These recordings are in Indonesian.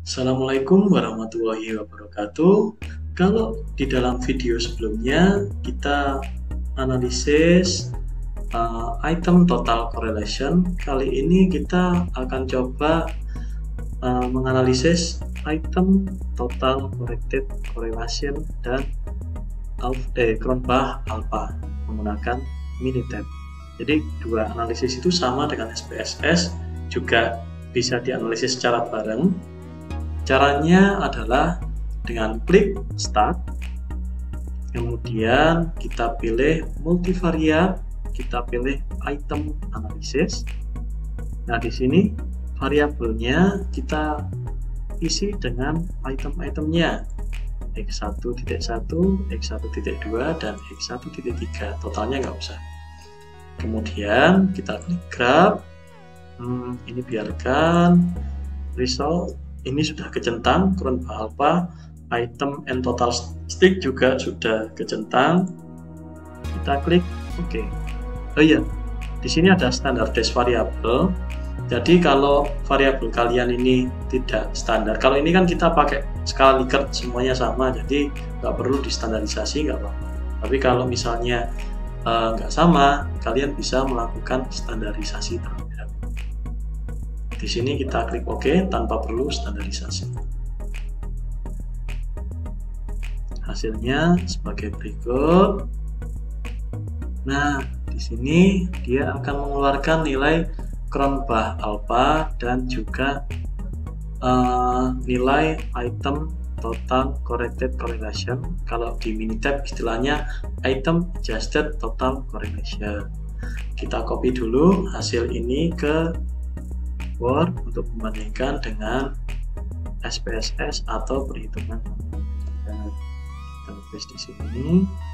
Assalamualaikum warahmatullahi wabarakatuh. Kalau di dalam video sebelumnya kita analisis item total correlation, kali ini kita akan coba menganalisis item total corrected correlation dan Cronbach alpha menggunakan Minitab. Jadi dua analisis itu sama dengan SPSS, juga bisa dianalisis secara bareng. Caranya adalah dengan klik Start, kemudian kita pilih multivariat, kita pilih item analysis. Nah, di sini variabelnya kita isi dengan item-itemnya x1.1, x1.2, dan x1.3. Totalnya nggak usah. Kemudian kita klik graph. Ini biarkan result. Ini sudah kecentang, Cronbach alpha, item and total stick juga sudah kecentang. Kita klik OK. Oh iya, di sini ada standardized variable. Jadi kalau variabel kalian ini tidak standar, kalau ini kan kita pakai skala Likert semuanya sama, jadi nggak perlu distandarisasi, nggak apa-apa. Tapi kalau misalnya nggak sama, kalian bisa melakukan standarisasi terlebih dahulu. Di sini kita klik OK tanpa perlu standarisasi. Hasilnya sebagai berikut. Nah, di sini dia akan mengeluarkan nilai Cronbach alpha dan juga nilai item total corrected correlation. Kalau di Minitab istilahnya item adjusted total correlation. Kita copy dulu hasil ini ke Word untuk membandingkan dengan SPSS atau perhitungan. Kita paste di sini.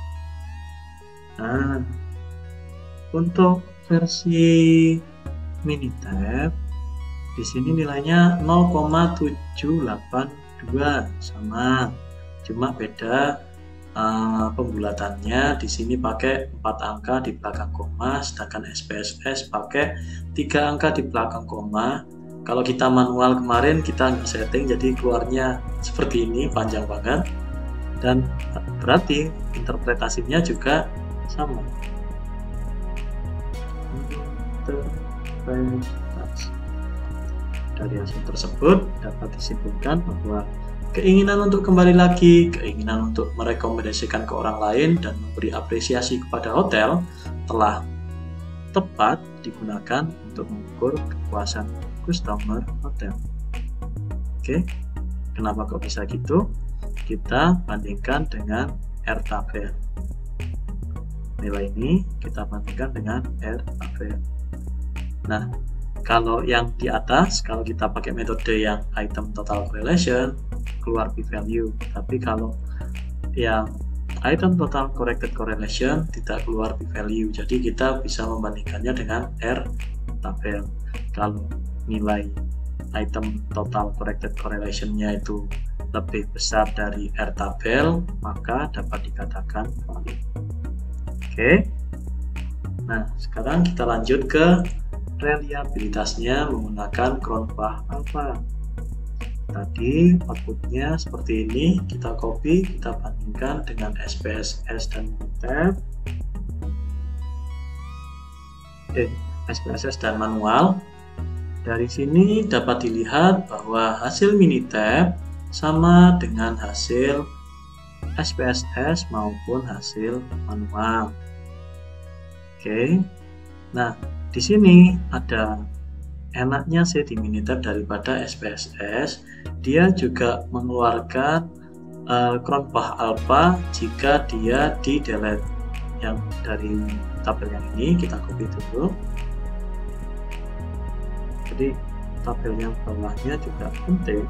Nah, untuk versi Minitab di sini nilainya 0,782 sama, cuma beda pembulatannya. Di sini pakai 4 angka di belakang koma, sedangkan SPSS pakai 3 angka di belakang koma. Kalau kita manual kemarin kita nggak setting, jadi keluarnya seperti ini, panjang banget, dan berarti interpretasinya juga sama. Dari hasil tersebut dapat disimpulkan bahwa keinginan untuk kembali lagi, keinginan untuk merekomendasikan ke orang lain, dan memberi apresiasi kepada hotel telah tepat digunakan untuk mengukur kepuasan customer hotel. Oke, kenapa kok bisa gitu? Kita bandingkan dengan R-tabel. Nilai ini kita bandingkan dengan R-tabel. Nah, kalau yang di atas, kalau kita pakai metode yang item total correlation, keluar p-value. Tapi kalau yang item total corrected correlation tidak keluar p-value. Jadi kita bisa membandingkannya dengan R-tabel. Kalau nilai item total corrected correlation-nya itu lebih besar dari R-tabel, maka dapat dikatakan valid. Oke. Nah, sekarang kita lanjut ke reliabilitasnya menggunakan Cronbach alpha. Tadi outputnya seperti ini, kita copy, kita bandingkan dengan SPSS dan Minitab. SPSS dan manual. Dari sini dapat dilihat bahwa hasil Minitab sama dengan hasil SPSS maupun hasil manual. Oke. Nah, di sini ada enaknya sih di Minitab daripada SPSS, dia juga mengeluarkan Cronbach alpha jika dia di delete. Yang dari tabel yang ini kita copy dulu. Jadi tabel yang bawahnya juga penting.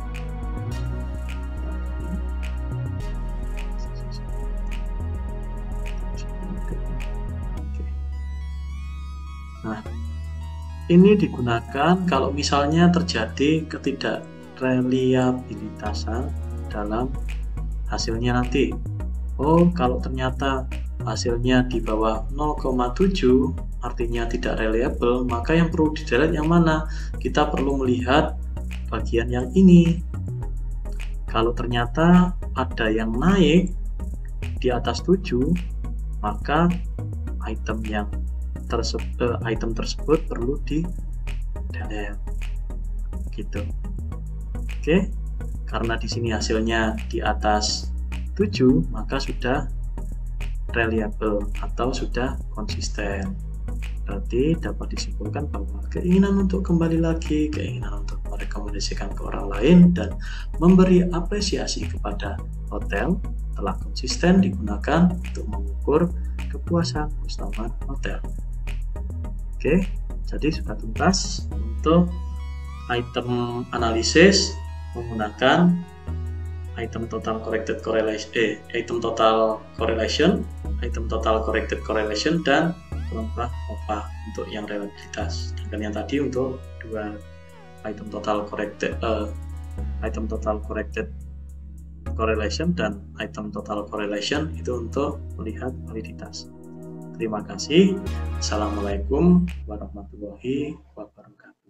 Nah, ini digunakan kalau misalnya terjadi ketidakreliabilitasan dalam hasilnya nanti. Oh, kalau ternyata hasilnya di bawah 0,7 artinya tidak reliable, maka yang perlu di delete yang mana? Kita perlu melihat bagian yang ini. Kalau ternyata ada yang naik di atas 7, maka item tersebut perlu di delete gitu. Oke, karena di sini hasilnya di atas 7, maka sudah reliable atau sudah konsisten. Berarti dapat disimpulkan bahwa keinginan untuk kembali lagi, keinginan untuk merekomendasikan ke orang lain, dan memberi apresiasi kepada hotel telah konsisten digunakan untuk mengukur kepuasan customer hotel. Oke, jadi sudah tuntas untuk item analisis menggunakan item total corrected correlation, item total correlation, item total corrected correlation, dan kelompok OPA untuk yang reliabilitas. Dan yang tadi untuk dua item total corrected correlation dan item total correlation itu untuk melihat validitas. Terima kasih. Assalamualaikum warahmatullahi wabarakatuh.